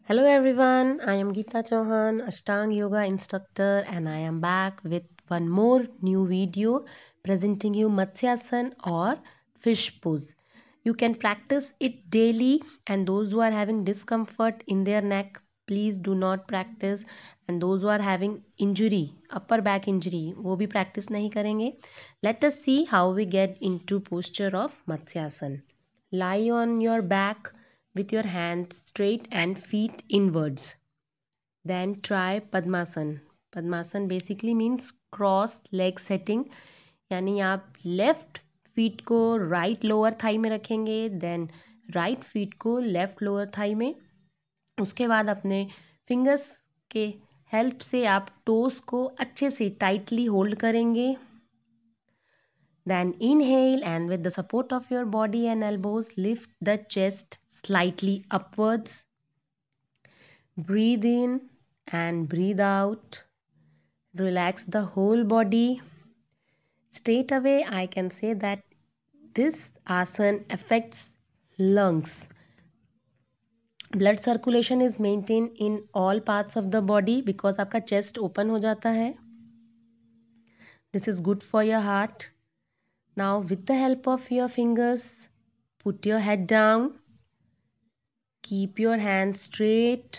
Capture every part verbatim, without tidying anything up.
Hello everyone, I am Geeta Chauhan, Ashtang Yoga instructor, and I am back with one more new video presenting you Matsyasana or fish pose. You can practice it daily, and those who are having discomfort in their neck, please do not practice. And those who are having injury, upper back injury, वो भी practice नहीं करेंगे. Let us see how we get into posture of Matsyasana. Lie on your back with your hands straight and feet inwards. Then try Padmasana. Padmasana basically means cross leg setting. यानी आप left feet को right lower thigh में रखेंगे, then right feet को left lower thigh में. उसके बाद अपने फिंगर्स के हेल्प से आप टोस को अच्छे से टाइटली होल्ड करेंगे. Then inhale, and with the support of your body and elbows, lift the chest slightly upwards. Breathe in and breathe out. Relax the whole body. Straight away, I can say that this asana affects lungs. Blood circulation is maintained in all parts of the body because आपका chest open हो जाता है. This is good for your heart. Now, with the help of your fingers, put your head down. Keep your hands straight.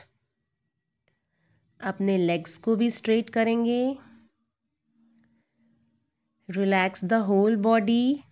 अपने legs को भी straight करेंगे. Relax the whole body.